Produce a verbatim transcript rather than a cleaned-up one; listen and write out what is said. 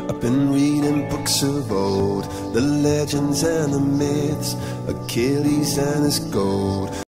I've been reading books of old, the legends and the myths, Achilles and his gold.